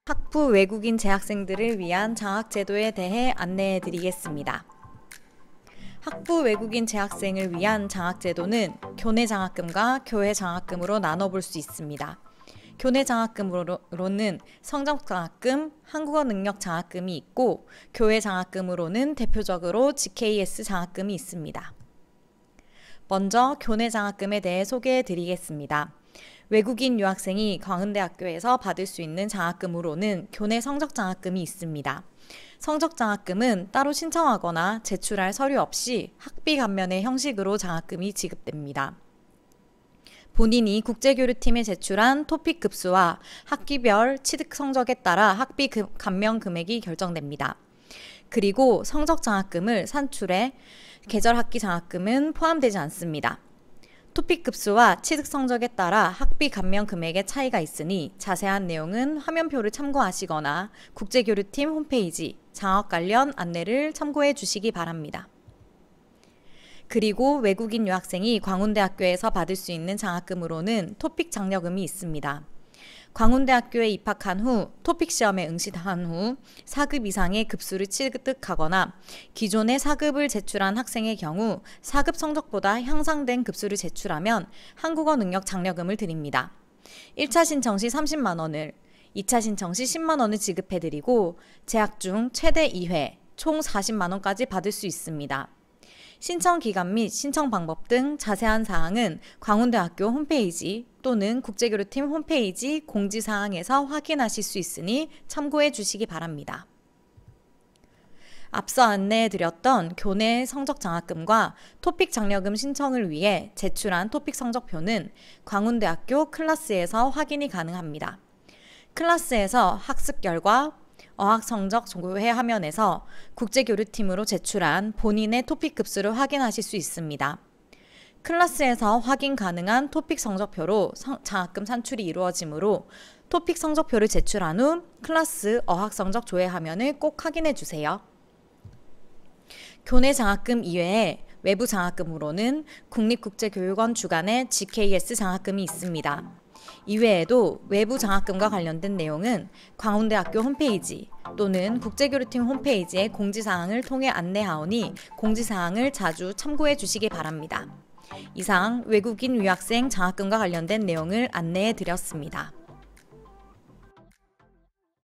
학부 외국인 재학생들을 위한 장학제도에 대해 안내해 드리겠습니다. 학부 외국인 재학생을 위한 장학제도는 교내 장학금과 교회 장학금으로 나눠볼 수 있습니다. 교내 장학금으로는 성적장학금, 한국어 능력 장학금이 있고 교회 장학금으로는 대표적으로 GKS 장학금이 있습니다. 먼저 교내 장학금에 대해 소개해 드리겠습니다. 외국인 유학생이 광운대학교에서 받을 수 있는 장학금으로는 교내 성적장학금이 있습니다. 성적장학금은 따로 신청하거나 제출할 서류 없이 학비 감면의 형식으로 장학금이 지급됩니다. 본인이 국제교류팀에 제출한 토픽 급수와 학기별 취득 성적에 따라 학비 감면 금액이 결정됩니다. 그리고 성적장학금을 산출해 계절학기 장학금은 포함되지 않습니다. 토픽 급수와 취득 성적에 따라 학비 감면 금액의 차이가 있으니 자세한 내용은 화면표를 참고하시거나 국제교류팀 홈페이지 장학 관련 안내를 참고해 주시기 바랍니다. 그리고 외국인 유학생이 광운대학교에서 받을 수 있는 장학금으로는 토픽 장려금이 있습니다. 광운대학교에 입학한 후 토픽 시험에 응시한 후 4급 이상의 급수를 취득하거나 기존의 4급을 제출한 학생의 경우 4급 성적보다 향상된 급수를 제출하면 한국어 능력 장려금을 드립니다. 1차 신청 시 30만 원을, 2차 신청 시 10만 원을 지급해드리고 재학 중 최대 2회, 총 40만 원까지 받을 수 있습니다. 신청 기간 및 신청 방법 등 자세한 사항은 광운대학교 홈페이지 또는 국제교류팀 홈페이지 공지사항에서 확인하실 수 있으니 참고해 주시기 바랍니다. 앞서 안내해드렸던 교내 성적장학금과 토픽 장려금 신청을 위해 제출한 토픽 성적표는 광운대학교 클라스에서 확인이 가능합니다. 클라스에서 학습 결과, 어학 성적 조회 화면에서 국제교류팀으로 제출한 본인의 토픽 급수를 확인하실 수 있습니다. 클라스에서 확인 가능한 토픽 성적표로 장학금 산출이 이루어지므로 토픽 성적표를 제출한 후 클라스 어학 성적 조회 화면을 꼭 확인해 주세요. 교내 장학금 이외에 외부 장학금으로는 국립국제교육원 주관의 GKS 장학금이 있습니다. 이외에도 외부 장학금과 관련된 내용은 광운대학교 홈페이지 또는 국제교류팀 홈페이지의 공지사항을 통해 안내하오니 공지사항을 자주 참고해 주시기 바랍니다. 이상 외국인 유학생 장학금과 관련된 내용을 안내해 드렸습니다.